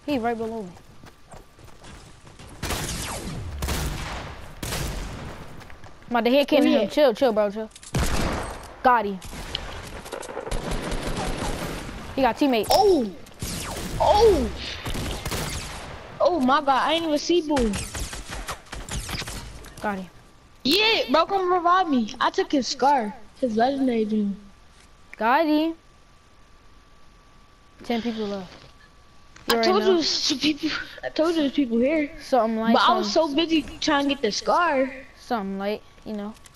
He right below me. I'm about to hit him. Yeah. Chill, bro, chill. Got him. He got teammates. Oh! Oh! Oh my god, I ain't even see Boom. Got him. Yeah, bro, come revive me. I took his scar. His legendary doom. Got him. 10 people left. I told you there's people here. Something light. But I was so busy trying to get the scar. Something light, you know.